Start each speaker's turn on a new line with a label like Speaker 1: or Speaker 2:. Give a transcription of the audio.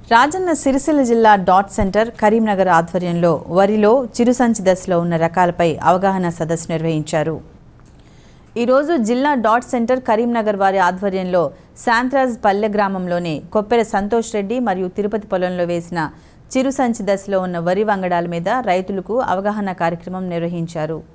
Speaker 1: రాజన్న సిరిసిల్ల జిల్లా dot centre Karimnagar ఆధ్వర్యంలో వరిలో చిరుసంచి దశలో ఉన్న రకాలపై అవగాహన సదస్సు నిర్వహించారు. ఈ రోజు జిల్లా డాట్ సెంటర్ కరీంనగర్ వారి ఆధ్వర్యంలో శాంత్రాజ్ పల్లె గ్రామంలోని కొప్పెర సంతోష్ రెడ్డి మరియు తిరుపతి పొలంలో వేసిన చిరుసంచి దశలో ఉన్న వరి వంగడాల మీద రైతులకు అవగాహన కార్యక్రమం నిర్వహించారు.